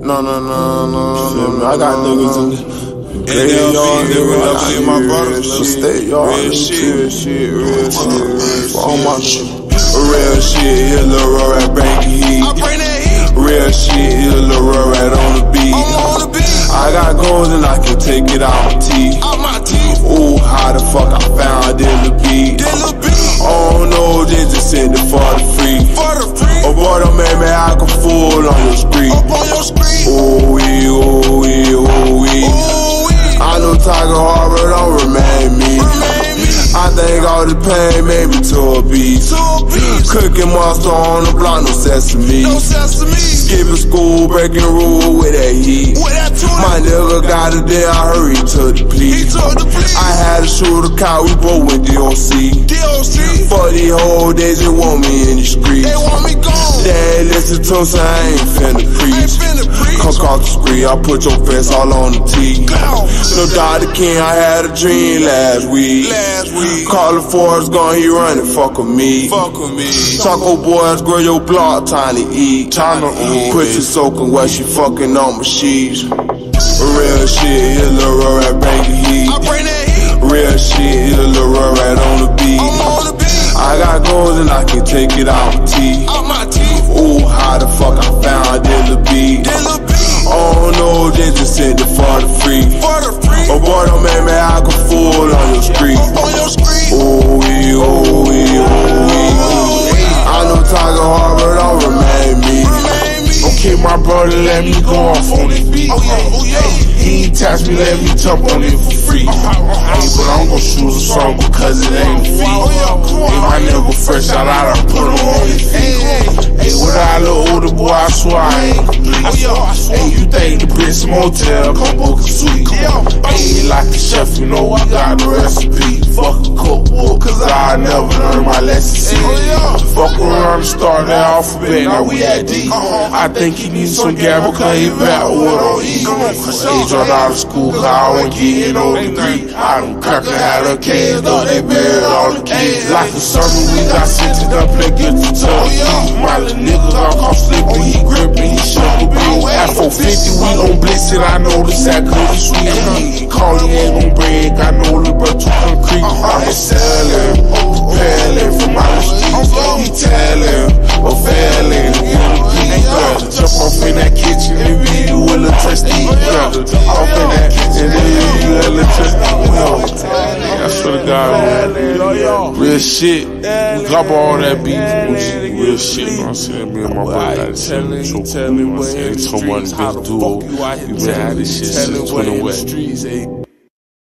No. I got niggas in the yard, niggas in my brothers. So stay yard, real shit. For all my shit. Real shit, yeah, Lil Rugrat bring the heat. Real shit, yeah, Lil Rugrat on the beat. I got goals and I can take it out my teeth. Ooh, how the fuck I found Dilla beat? Oh no, they just send it for the free. Oh boy, don't make me act a fool on your street. Ooh wee. I know Tiger Harbor don't remain me. I think all the pain made me to a beast. Cooking monster on the block, no sesame. Skipping school, breaking rule with that heat. My nigga got a day, I hurry to the police. I had to shoot a car, we both went DOC. For these whole days, they want me in the streets. They ain't listen to us, I ain't finna preach. Come off the street, I put your face all on the T. No Dr. King, I had a dream last week. Call the Forrest Gump, he running, fuck with me. Taco boys, grow your block, time to eat. Put your soaking where she fucking on my sheets. Real shit, yeah, Lil Rugrat bring the heat. Real shit, yeah, Lil Rugrat on the beat. I got goals and I can take it out my teeth. Ooh, how the fuck I found Dilla beat? Oh no, they just sent it for the free. Oh boy, don't make me act a fool on your street. Ooh wee. I know Tiger Harbor don't remain me. Okay, my brother, let me go off on his beat. He ain't touch me, let me jump on it for free. But I'm gon' shoot a song because it ain't a feat. My nigga fresh out, I done put him on his feet. Without a little older boy, I swear I ain't complete. You think the Brits Motel come book a suite? Like the chef, you know I got the recipe. Fuck a cookbook, cause I never learned my lesson. Fuck around and start the alphabet, now we at D. I think he needs some gabble, cause he backward on E. He dropped out of school, cause I went getting no degree. I done cracked and had a kids, though they buried all the kids. Like a sermon, we got sent to the play, get the tub. My little nigga got caught slipping, he gripping, he shook a beat. At 450, we gon' blitz it, I know the sack of the sweet. Call he ain't gon' break, I know the bro too concrete. I'm a selling, propelling from my streets. He telling, or failing, jump off in that kitchen and be you a little testy. Off in that kitchen and be you a little testy. I swear to God, man. Real shit. We drop all that beef. Real shit, you know what I'm saying? Me and my brother got this shit. You know what I'm saying? They told me this duo. You been had this shit since 21.